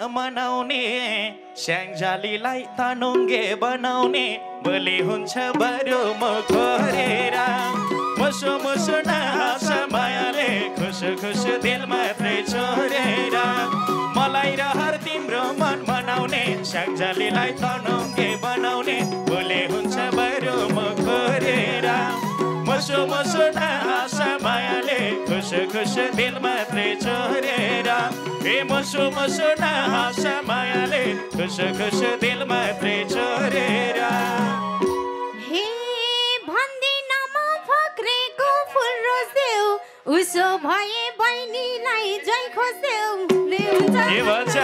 मनाउने स्याङ्जालीलाई तानुङ्गे बनाउने भोलि हुन्छ बरु म खोरेर मुसु मुसु नहाँस मायाले खुसु खुसु दिल मात्रै छोडेर मलाई रहर तिम्रो मन मनाउने स्याङ्जालीलाई तानुङ्गे बनाउने भोलि हुन्छ बरु म खोरेर मुसु मुसु नहाँस मायाले खुसु खुसु दिल मात्रै छोडेर ए मुसु मुसु नहाँस मायाले खुसु खुसु दिल मात्रै छोडेर हे भन्दिन म फक्रेको फुल रोज्देऊ उसो भए बहिनीलाई जय खोज्देऊ के भन्छ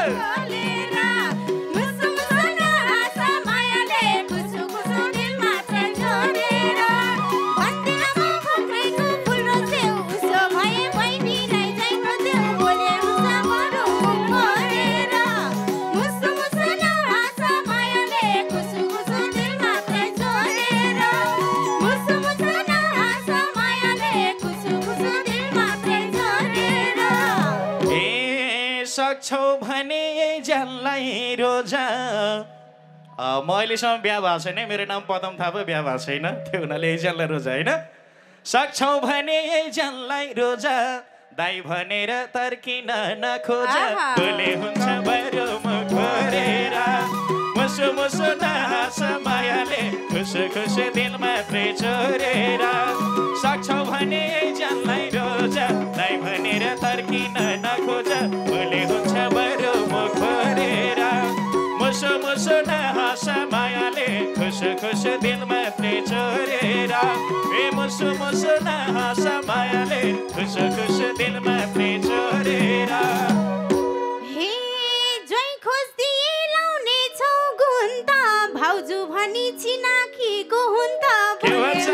सक्छौ भने जसलाई रोजा म अहिलेसम्म बिहा भएको छैन मेरो नाम पदम थापा बिहा भएको छैन त्यो हुनाले जसलाई रोजा होइन सक्छौ भने जसलाई रोजा दाइ भनेर तर्किन नखोजा भोलि हुन्छ बरु म खोरेर मुसु मुसु नहाँस मायाले खुसु खुसु दिल मात्रै छोडेर सक्छौ भने जसलाई रोजा दाइ भनेर तर्किन नखोजा भोलि हुन्छ बरु म खोरेर मुसु मुसु नहाँस मायाले खुसु खुसु दिल मात्रै छोडेर ए मुसु मुसु नहाँस मायाले खुसु खुसु दिल मात्रै छोडेर हे जय खोज्दिए लाउने छौ गुन्त भाउजू भनी चिनाकीको हुन्त के भन्छ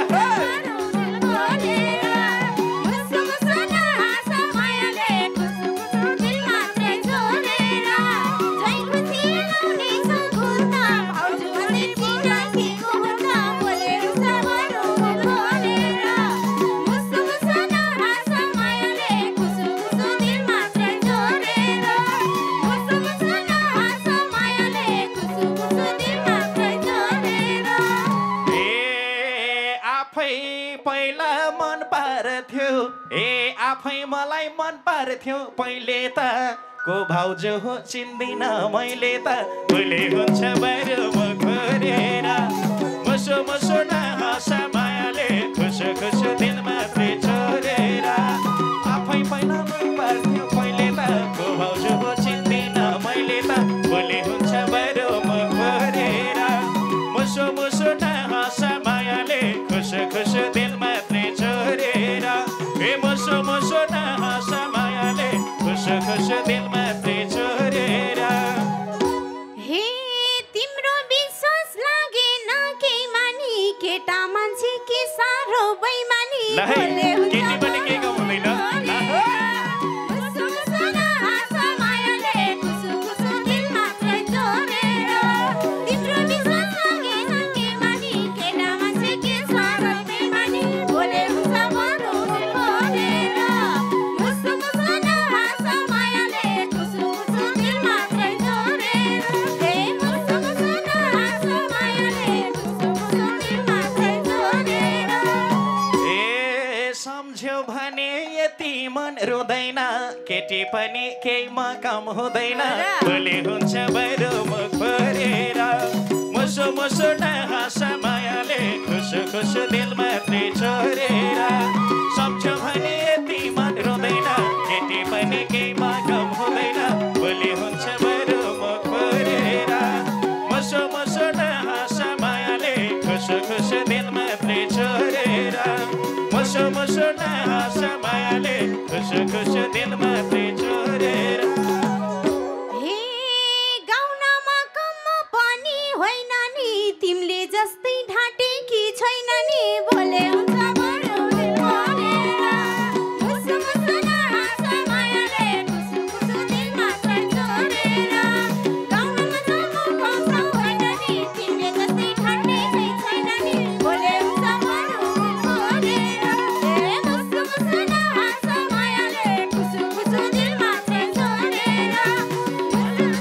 आफै मलाई मन पार्थ्यो पहिले त को भाउजू हो चिन्दिन मैले त भोलि हुन्छ बरु म खोरेर मुसु मुसु नहाँस मायाले खुसु खुसु दिल मात्रै छोडेर आफै पहिला मन पार्थ्यो पहिले त को भाउजू हो चिन्दिन मैले त भोलि हुन्छ बरु म खोरेर मुसु मुसु नहाँस मायाले खुसु खुसु दिल मात्रै छोडेर ए मुसु मुसु नहाँस मायाले खुसु खुसु दिल मात्रै छोडेर हे तिम्रो विश्वास लागेन केही मानी केटा मान्छे के साह्रो बैमानी केटी पनि केही कम हुँदैन रुँदैन केटी पनि केही म काम हुँदैन भोलि हुन्छ बरु म खोरेर मुसु मुसु नहाँस मायाले खुसु खुसु दिल मात्रै छोडेर सम्झ्यो भने यति मन रुँदैन केटी पनि केही म काम हुँदैन भोलि हुन्छ बरु म खोरेर मुसु मुसु नहाँस मायाले खुसु खुसु दिल मात्रै छोडेर मुसु मुसु नहाँस मायाले खुसु खुसु दिल मात्रै छोडेर हे गाउनमा कम पनि होइन नि तिमीले जस्तै ढाँटेकी छैन नि भोले हुन्छ बरु खोरेर मुसु मुसु नहाँस मायाले खुसु खुसु दिल मात्रै छोडेर गाउनमा कम पनि होइन नि तिमीले जस्तै ढाँटेकी छैन नि भोले हुन्छ बरु खोरेर ए मुसु मुसु नहाँस मायाले खुसु खुसु दिल मात्रै छोडेर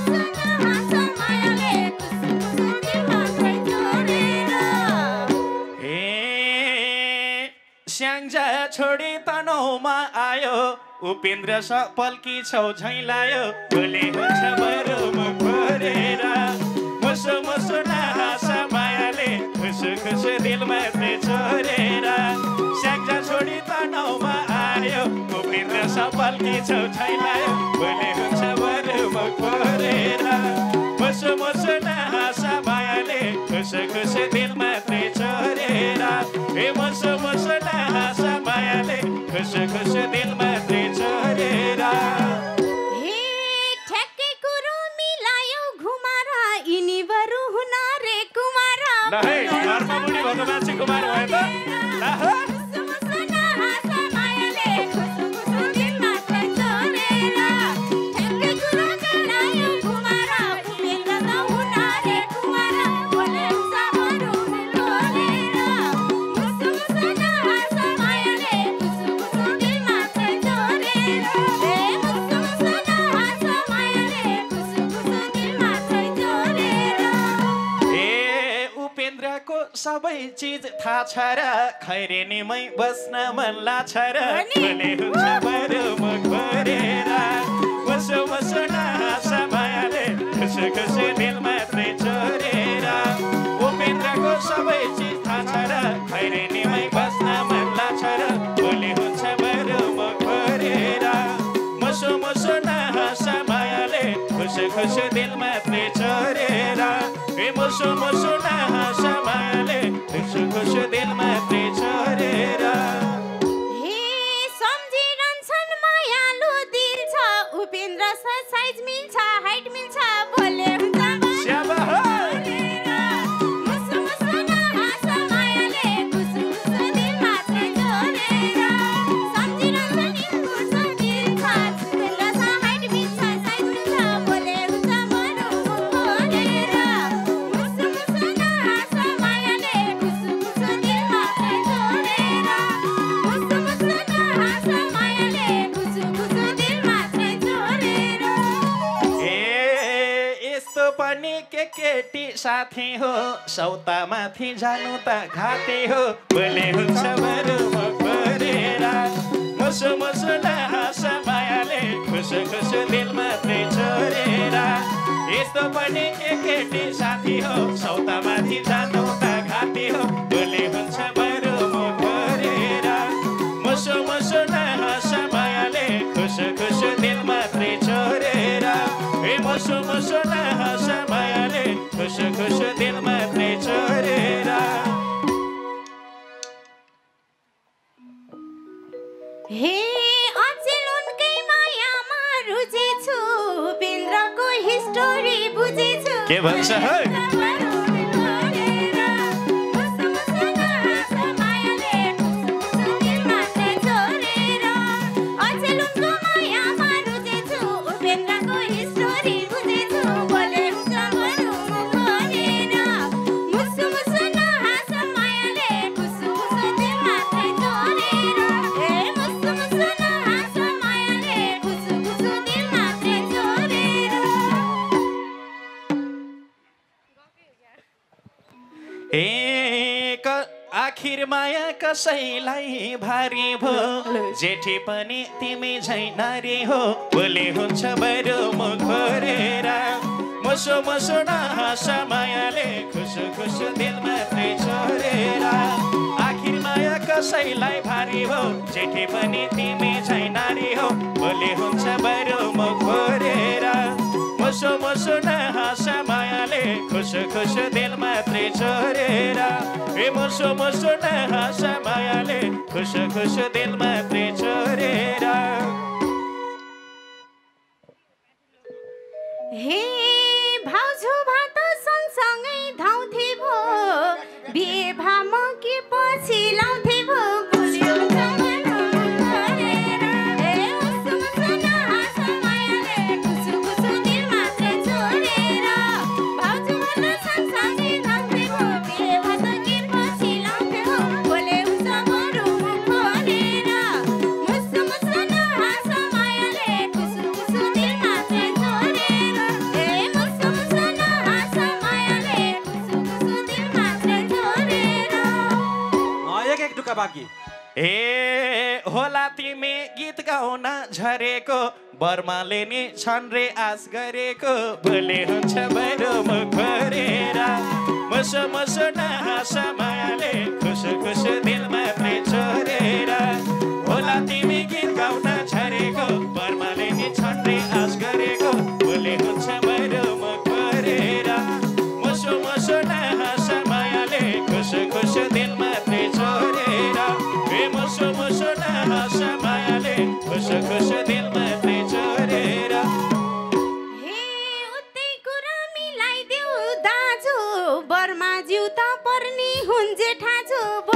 स्याङ्जा छोडी तनहुमा आयो उपेन्द्र पल्की छौ झैलायो भोले हुन्छ बरु मुख भरेर मुसु मुसु नहाँसा मायाले खुसु खुसु दिल मात्रै छोडेर स्याङ्जा छोडी तनहुमा आयो उपेन्द्र पल्की छौ झैलायो भोले हुन्छ बरु मुख भरेर मुसु मुसु नहाँसा मायाले खुसु खुसु दिल मात्रै छोडेर ए मुसु मुसु नहाँसा मायाले खुसु खुसु दिल मात्रै छोडेर हे ठ्याक्कै कुरो मिलायो घुमारा यिनी बरु हुन रे कुमारा ल है घरमा बुढी भएको मान्छे कुमार भयो त ल हो सबै चिज थाहा छ र खैरेनीमै बस्न मन लाग्छ र भोले हुन्छ बरु मुख भरेर मुसु मुसु नहाँसा मायाले खुसु खुसु दिल मात्रै छोडेर उपेन्द्रको सबै चिज थाहा छ र खैरेनीमै बस्न मन लाग्छ र भोले हुन्छ बरु मुख भरेर मुसु मुसु नहाँसा मायाले खुसु खुसु दिल मात्रै छोडेर ए मुसु मुसु नहाँसा मायाले खुसु खुसु दिल मात्रै छोडेर हे सम्झिरहन्छन् मायालु दिल छ उपेन्द्र साइज मिल्छ हाइट मिल्छ भोले हुन्छ श्यामा मुसु मुसु नहाँसा मायाले खुसु खुसु दिल मात्रै छोडेर सम्झिरहन्छन् यिनको छ दिल छ उपेन्द्र हाइट मिल्छ साइज मिल्छ भोले हुन्छ बरु मुख भरेर मुसु मुसु नहाँसा मायाले खुसु खुसु दिल मात्रै छोडेर मुसु मुसु नहाँसा मायाले खुसु खुसु दिल मात्रै छोडेर ए यस्तो पनि केटी साथी हो सौतामाथि जानु त घाँटी हो भोले हुन्छ बरु मुख भरेर मुसु मुसु नहाँसा मायाले खुसु खुसु दिल मात्रै छोडेर यस्तो पनि केटी साथी हो सौतामाथि जानु त घाँटी हो भोले हुन्छ बरु मुख भरेर मुसु मुसु नहाँसा मायाले खुसु खुसु दिल मात्रै छोडेर ए मुसु मुसु नहाँसा मायाले खुसु खुसु दिल मात्रै छोडेर हे अचेल उनकै मायामा रुचेछु उपेन्द्रको हिस्टोरी बुझेछु के भन्छ है आखिर माया कसैलाई भारी भो जेठी पनि तिमी झै नारी हो भोले हुन्छ बरु मुख भरेर मुसु मुसु नहाँसा मायाले खुसु खुसु दिल मात्रै छोडेर आखिर माया कसैलाई भारी हो जेठी पनि तिमी झै नारी हो भोले हुन्छ बरु मुख भरेर मुसु मुसु नहाँसा मायाले खुसु खुसु दिल मात्रै छोडेर ए मुसु मुसु नहाँसा मायाले खुसु खुसु दिल मात्रै छोडेर हे भाउजू भात सँगसँगै धाउँथे भो बिहे भाम के पछि लाउँथे भो भोलि हुन्छ बरु मुख भरेर ए मुसु मुसु नहाँसा मायाले खुसु खुसु दिल मात्रै छोडेर भाउजू भात सँगसँगै धाउँथे भो बिहे भात के पछि लाउँथे भो भोलि हुन्छ बरु मुख भरेर मुसु मुसु नहाँसा मायाले खुसु खुसु दिल मात्रै छोडेर ए मुसु मुसु नहाँसा मायाले खुसु खुसु दिल मात्रै छोडेर एक टुक्का बाँकी ए होला तिमी गीत गाउन झरेको बर्माले नि छन् रे आश गरेको भोलि हुन्छ मेरो मुख भरेर मुसो मुसो नहाँस मायाले खुस खुस दिल मात्रै छोडेर होला तिमी गीत गाउन झरेको बर्माले नि छन् रे आश गरेको भोलि हुन्छ मेरो मुख भरेर मुसो मुसो नहाँस मायाले खुस खुस दिल मात्रै छोडेर मुसो मुसो नहाँस मायाले खुस खुस दिल मात्रै छोडेर हे उतै कुरा मिलाइदेऊ दाजु बर्मा जिउ त पर्ने हुन् जेठाजु